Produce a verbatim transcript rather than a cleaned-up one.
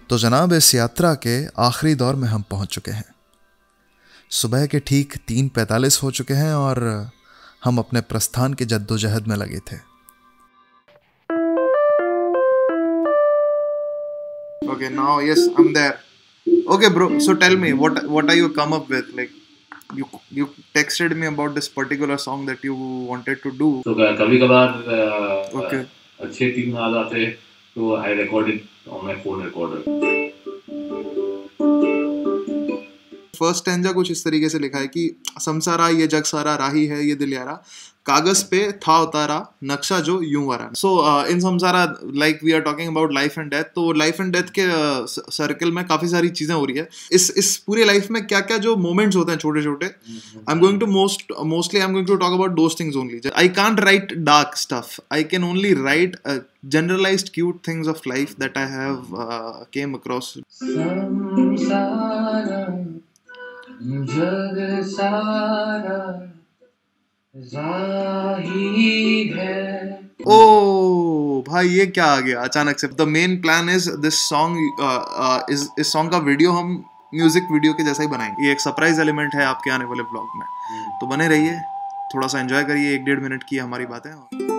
तो जनाब इस यात्रा के आखिरी दौर में हम पहुंच चुके हैं। सुबह के ठीक तीन पैंतालीस हो चुके हैं और हम अपने प्रस्थान की जद्दोजहद में लगे थे। Okay, now yes, I'm there. Okay, bro. So tell me, what what are you come up with? Like, you you texted me about this particular song that you wanted to do. तो कभी कभार Okay. अच्छे team आ जाते तो I recorded on my phone recorder. First stanza कुछ इस तरीके से लिखा है कि संसारा ये जग सारा राही है ये दिल यारा, कागज पे था उतारा नक्शा जो यूं वरा। So in samsara like we are talking about life and death, तो लाइफ एंड डेथ के सर्कल uh, में काफी सारी चीजें हो रही है। इस इस पूरे लाइफ में क्या क्या जो मोमेंट्स होते हैं छोटे छोटे, I am going to most mostly I am going to talk about those things only. I can't write dark stuff, I can only write generalized cute things of life that I have uh, came across. जग सारा राही है। ओ भाई ये क्या आ गया अचानक से। The main plan is this song इस इस सॉन्ग का वीडियो हम म्यूजिक वीडियो के जैसा ही बनाएंगे। ये एक सरप्राइज एलिमेंट है आपके आने वाले ब्लॉग में, तो बने रहिए, थोड़ा सा एंजॉय करिए। एक डेढ़ मिनट की हमारी बातें।